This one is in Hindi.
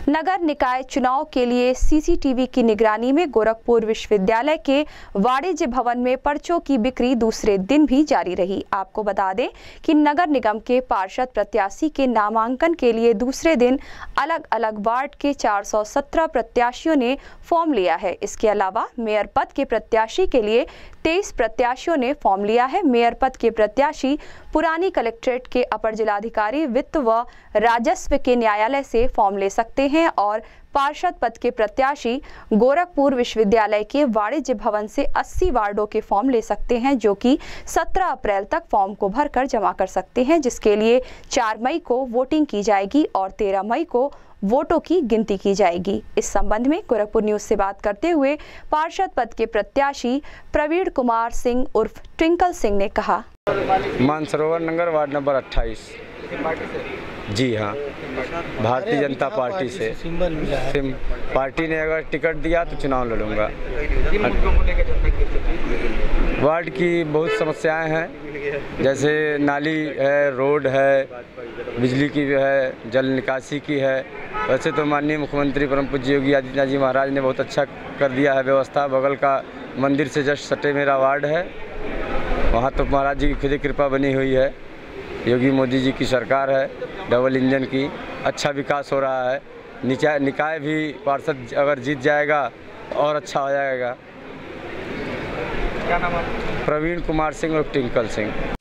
नगर निकाय चुनाव के लिए सीसीटीवी की निगरानी में गोरखपुर विश्वविद्यालय के वाणिज्य भवन में पर्चों की बिक्री दूसरे दिन भी जारी रही। आपको बता दें कि नगर निगम के पार्षद प्रत्याशी के नामांकन के लिए दूसरे दिन अलग अलग वार्ड के 417 प्रत्याशियों ने फॉर्म लिया है। इसके अलावा मेयर पद के प्रत्याशी के लिए 23 प्रत्याशियों ने फॉर्म लिया है। मेयर पद के प्रत्याशी पुरानी कलेक्ट्रेट के अपर जिलाधिकारी वित्त व राजस्व के न्यायालय से फॉर्म ले सकते हैं और पार्षद पद के प्रत्याशी गोरखपुर विश्वविद्यालय के वाणिज्य भवन से 80 वार्डों के फॉर्म ले सकते हैं, जो कि 17 अप्रैल तक फॉर्म को भरकर जमा कर सकते हैं, जिसके लिए 4 मई को वोटिंग की जाएगी और 13 मई को वोटों की गिनती की जाएगी। इस संबंध में गोरखपुर न्यूज से बात करते हुए पार्षद पद के प्रत्याशी प्रवीण कुमार सिंह उर्फ ट्विंकल सिंह ने कहा, मानसरोवर नगर वार्ड नंबर 28। जी हाँ, भारतीय जनता पार्टी से पार्टी ने अगर टिकट दिया तो चुनाव लड़ूंगा। वार्ड की बहुत समस्याएं हैं, जैसे नाली है, रोड है, बिजली की है, जल निकासी की है। वैसे तो माननीय मुख्यमंत्री परम पूज्य योगी आदित्यनाथ जी महाराज ने बहुत अच्छा कर दिया है व्यवस्था। बगल का मंदिर से जस्ट सटे मेरा वार्ड है, वहाँ तो महाराज जी की खुद कृपा बनी हुई है। योगी मोदी जी की सरकार है, डबल इंजन की, अच्छा विकास हो रहा है। निकाय भी पार्षद अगर जीत जाएगा और अच्छा हो जाएगा। क्या नाम है? प्रवीण कुमार सिंह और ट्विंकल सिंह।